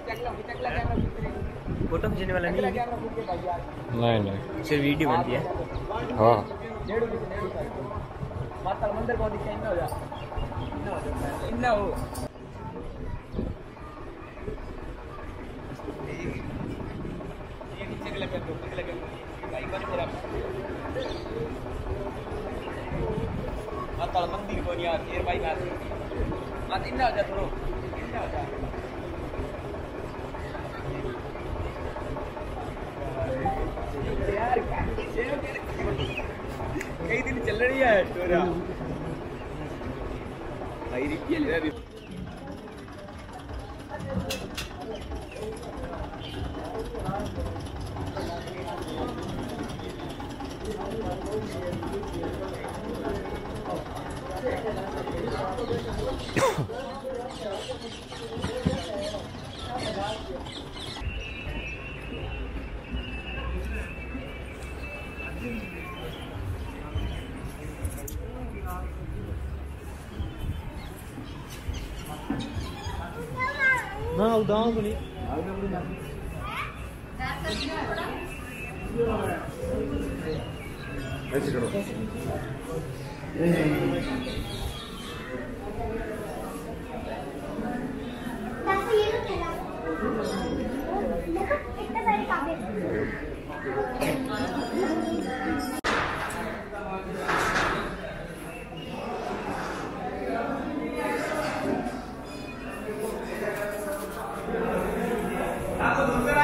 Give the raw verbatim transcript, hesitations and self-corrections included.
Photo खींचने वाला नहीं है? नहीं नहीं, सिर्फ वीडियो बनती है। हाँ माता मंदिर को दिखे इन्ना हो जा इन्ना हो ये नीचे के लगे ऊपर के लगे भाई बन मेरा माता मंदिर को नहीं यार भाई बात मत इन्ना हो जा थोड़ा इन्ना हो जा यार कई दिन चल रही है स्टोरी भाई रियल है ना उदाव बनी ऐसे करो इतने सारे कागज दूसरा